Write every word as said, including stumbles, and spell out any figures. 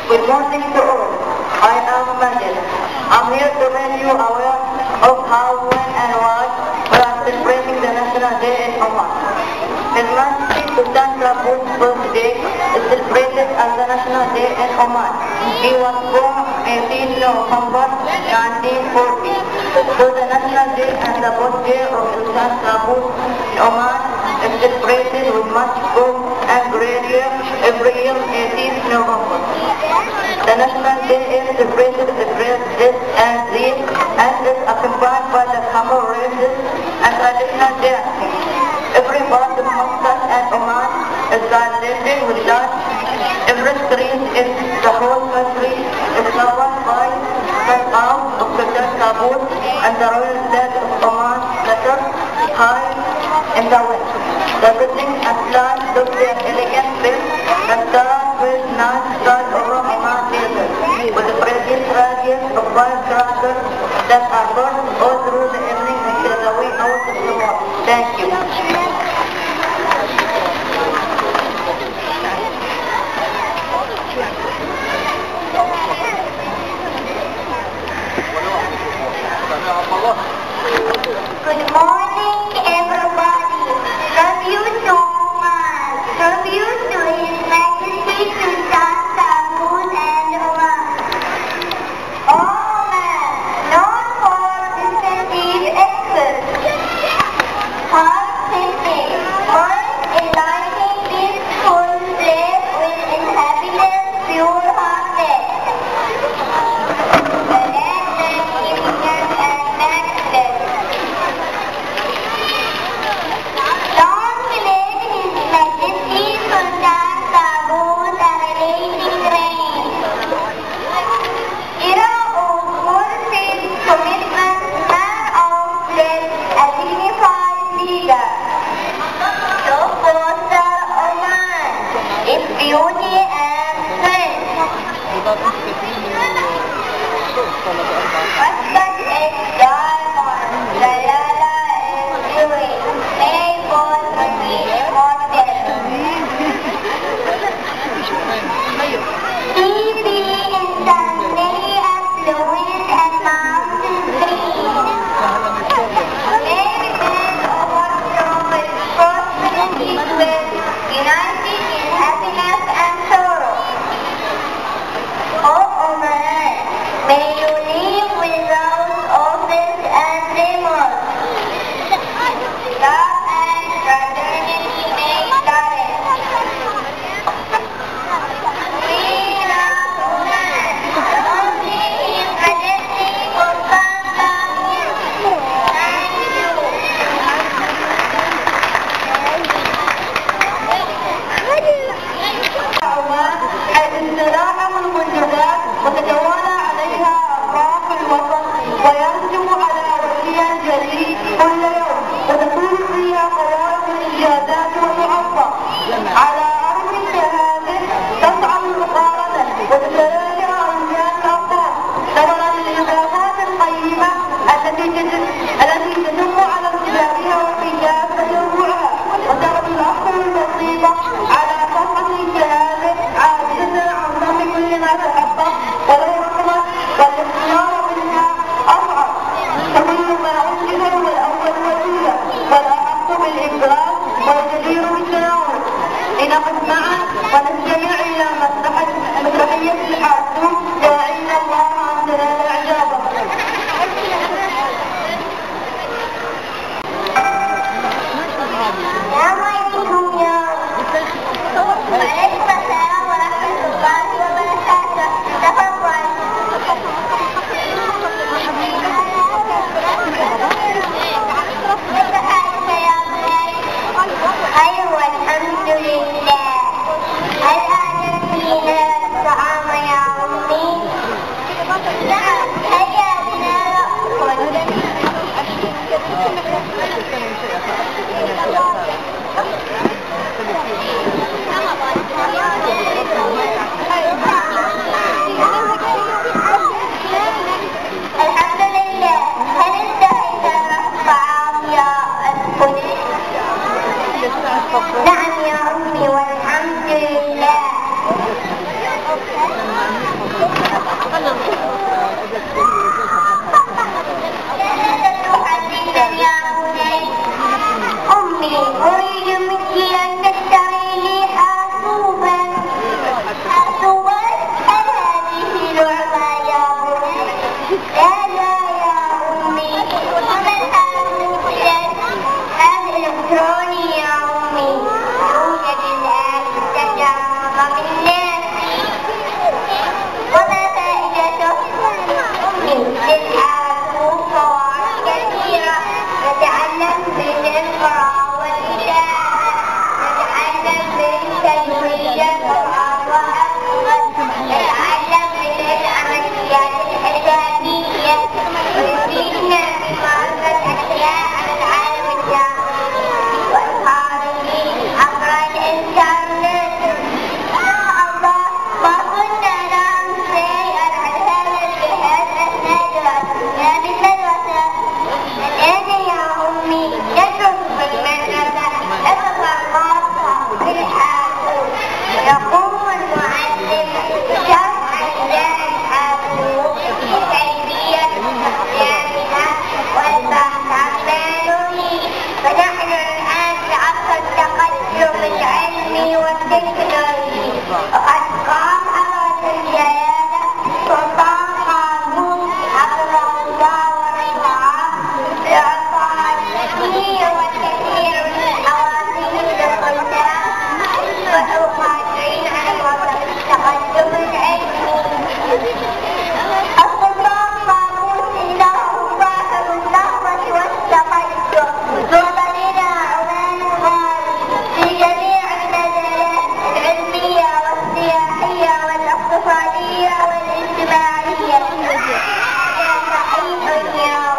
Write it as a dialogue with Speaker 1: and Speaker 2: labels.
Speaker 1: Good morning to all. I am Majid. I'm here to make you aware of how, when, and why we are celebrating the National Day in Oman. His Majesty Sultan Qaboos's birthday is celebrated as the National Day in Oman. He was born eighteenth November nineteen forty. So the National Day and the birthday of Sultan Qaboos in Oman is celebrated with much pomp and grandeur every year eighteenth November. The National Day is celebrated this and this and is accompanied by the camel races and traditional dancing. Every part of Muscat and Oman is garlanded with lights. Every street in the whole country is covered by the arms of Sultan Qaboos and the royal flag of Oman fluttered high in the wind. The buildings and plants look their elegant built. The stars will not start over Oman desert with the brilliant radiance of firecrackers that are burned all through the evening until the wee hours of the morning. Thank you.
Speaker 2: Good morning, everybody. Tribute to Oman. Tribute to His Majesty Sultan Qaboos and Oman. Oman, known for defensive excellence, hard city, once enlightening, peaceful place with inhabitants pure-hearted. Beauty and strength. Muscat is diamond, Jalala is jewel, made for the immortal. Sea being Sunday affluent and mountain green. Made men overthrow its prosperity with united in happiness and sorrow. Oh Oman, may you live without offense and remorse. Love and fraternity may flourish. We love Oman, only His Majesty Sultan Qaboos. Thank you.
Speaker 1: الانزلاق والمنجزات وتتوالى عليها أفراح الوطن وينجم على وجهها الجديد كل يوم وتكون فيها قوات الإنجازات وتعظم على أرض الشهادة تصعب المقارنة وتتلاقى أرجاء الأبطال ثمرا للإضافات القيمة التي التي تتم على انتشارها وفي كافة ربوعها وترد الأخذ البسيطة على صفحة الشهادة عاجزة عن ضم كل ما تحقق ولو رحمت والاختيار منها أصعب فكل ما أنجز هو الأول والأولى والأحق بالإبراز والجدير بالتناول لنقف معا ونستمع إلى مسرحية الحاسوب داعين الله عن تنال إعجابه.
Speaker 2: السلام عليكم يا وعليكم السلام ورحمة الله وبركاته. تفضل. كيف حالك يا بني؟ خير والحمد لله. هل أعجبتينا الطعام يا أمي؟ نعم، هيا بنا نأكل. الحمد لله. هل انتهيت من الطعام يا الكل؟ نعم يا أمي والحمد لله. للحياة فوائد كثيرة. نتعلم من القراءة والكتابة، نتعلم من تدوين القرآن وحفظه، نتعلم من العمليات الحسابية، ويفيدنا في معرفة أشياء عن العالم الداخلي والخارجي عبر الإنترنت. يا الله، ما كنا نعرف شيئا عن هذا الجهاز أثناء دراستنا بالمدرسة. الآن يا أمي ندرس في المدرسة حفظ الخاصة بالحاسوب، ويقوم المعلم بشرح أجزاء الحاسوب بكيفية استخدامها والبحث عما نريد. فنحن الآن في عصر التقدم العلمي والتكنولوجي، وقد قام حضرة الجلالة سلطان قابوس حفظه الله ورفعه بإعطاء الكثير والكثير من الحوافز للطلاب والقادرين على مواصلة التقدم العلمي. السلطان قابوس إنه صاحب النهضة والتقدم، وبنينا عمان الغالي في جميع المجالات العلمية والسياحية والاقتصادية والاجتماعية. هذا صحيح يا